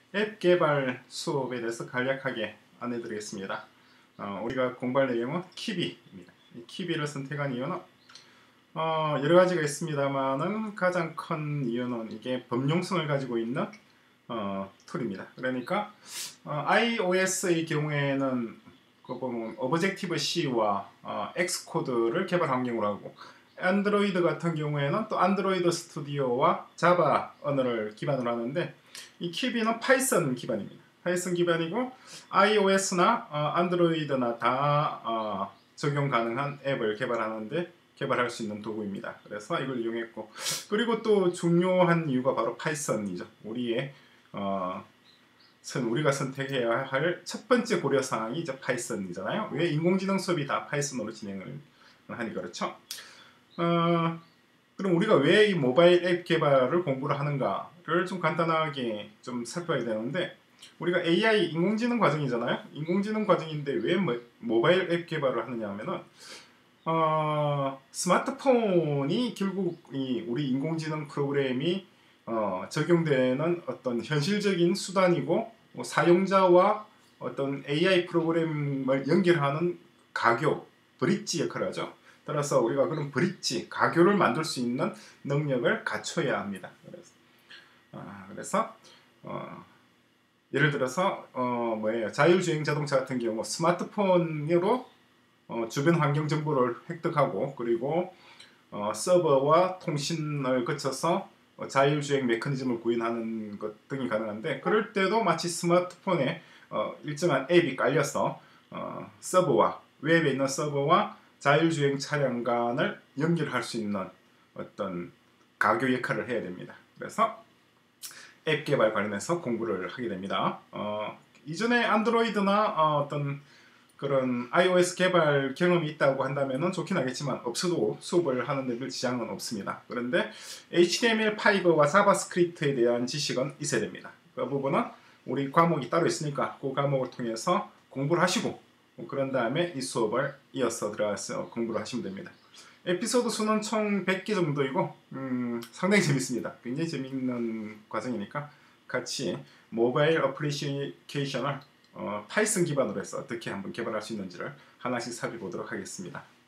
앱 개발 수업에 대해서 간략하게 안내드리겠습니다. 우리가 공부할 내용은 키비입니다. 이 키비를 선택한 이유는 여러 가지가 있습니다만은 가장 큰 이유는 이게 범용성을 가지고 있는 툴입니다. 그러니까 iOS의 경우에는 그 보면 오브젝티브 C와 엑스코드를 개발 환경으로 하고, 안드로이드 같은 경우에는 또 안드로이드 스튜디오와 자바 언어를 기반으로 하는데, 이 키비는 파이썬 기반입니다. 파이썬 기반이고 iOS나 안드로이드나 다 적용 가능한 앱을 개발할 수 있는 도구입니다. 그래서 이걸 이용했고, 그리고 또 중요한 이유가 바로 파이썬이죠. 우리가 선택해야 할 첫 번째 고려 사항이 이제 파이썬이잖아요. 왜 인공지능 수업이 다 파이썬으로 진행을 하니 그렇죠? 그럼 우리가 왜 이 모바일 앱 개발을 공부를 하는가를 좀 간단하게 좀 살펴야 되는데, 우리가 AI 인공지능 과정이잖아요. 인공지능 과정인데 왜 모바일 앱 개발을 하느냐 하면은 스마트폰이 결국 우리 인공지능 프로그램이 적용되는 어떤 현실적인 수단이고, 사용자와 어떤 AI 프로그램을 연결하는 가교, 브릿지 역할을 하죠. 따라서 우리가 그런 브릿지, 가교를 만들 수 있는 능력을 갖춰야 합니다. 그래서 예를 들어서 자율주행 자동차 같은 경우 스마트폰으로 주변 환경 정보를 획득하고, 그리고 서버와 통신을 거쳐서 자율주행 메커니즘을 구현하는 것 등이 가능한데, 그럴 때도 마치 스마트폰에 일정한 앱이 깔려서 웹에 있는 서버와 자율주행 차량 간을 연결할 수 있는 어떤 가교 역할을 해야 됩니다. 그래서 앱 개발 관련해서 공부를 하게 됩니다. 이전에 안드로이드나 어떤 그런 iOS 개발 경험이 있다고 한다면 좋긴 하겠지만, 없어도 수업을 하는 데 별 지장은 없습니다. 그런데 HTML5와 자바스크립트에 대한 지식은 있어야 됩니다. 그 부분은 우리 과목이 따로 있으니까 그 과목을 통해서 공부를 하시고, 그런 다음에 이 수업을 이어서 들어가서 공부를 하시면 됩니다. 에피소드 수는 총 100개 정도이고 상당히 재밌습니다. 굉장히 재밌는 과정이니까 같이 모바일 어플리케이션을 파이썬 기반으로 해서 어떻게 한번 개발할 수 있는지를 하나씩 살펴보도록 하겠습니다.